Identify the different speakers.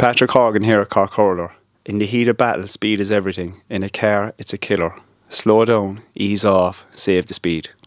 Speaker 1: Patrick Horgan here at Cork Hurler. In the heat of battle, speed is everything. In a car, it's a killer. Slow down, ease off, save the speed.